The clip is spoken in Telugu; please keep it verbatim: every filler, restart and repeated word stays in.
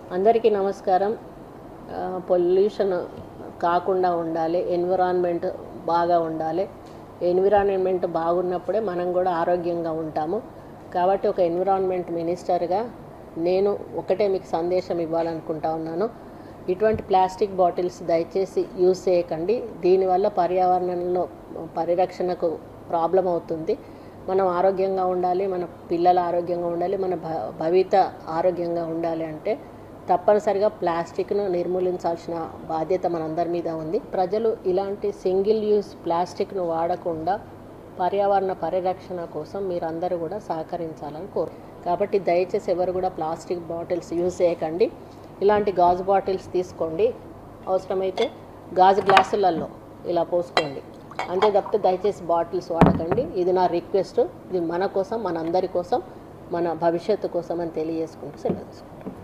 అందరికీ నమస్కారం. పొల్యూషన్ కాకుండా ఉండాలి, ఎన్విరాన్మెంట్ బాగా ఉండాలి. ఎన్విరాన్మెంట్ బాగున్నప్పుడే మనం కూడా ఆరోగ్యంగా ఉంటాము. కాబట్టి ఒక ఎన్విరాన్మెంట్ మినిస్టర్గా నేను ఒకటే మీకు సందేశం ఇవ్వాలనుకుంటా ఉన్నాను. ఇటువంటి ప్లాస్టిక్ బాటిల్స్ దయచేసి యూజ్ చేయకండి. దీనివల్ల పర్యావరణంలో పరిరక్షణకు ప్రాబ్లం అవుతుంది. మనం ఆరోగ్యంగా ఉండాలి, మన పిల్లల ఆరోగ్యంగా ఉండాలి, మన భవిత ఆరోగ్యంగా ఉండాలి అంటే తప్పనిసరిగా ప్లాస్టిక్ను నిర్మూలించాల్సిన బాధ్యత మనందరి మీద ఉంది. ప్రజలు ఇలాంటి సింగిల్ యూజ్ ప్లాస్టిక్ను వాడకుండా పర్యావరణ పరిరక్షణ కోసం మీరందరూ కూడా సహకరించాలని కోరు. కాబట్టి దయచేసి ఎవరు కూడా ప్లాస్టిక్ బాటిల్స్ యూజ్ చేయకండి. ఇలాంటి గాజు బాటిల్స్ తీసుకోండి. అవసరమైతే గాజు గ్లాసులలో ఇలా పోసుకోండి. అంతే తప్పితే దయచేసి బాటిల్స్ వాడకండి. ఇది నా రిక్వెస్ట్. ఇది మన కోసం, మనందరి కోసం, మన భవిష్యత్తు కోసం అని తెలియజేసుకుంటూ సెలవు తీసుకుంటాం.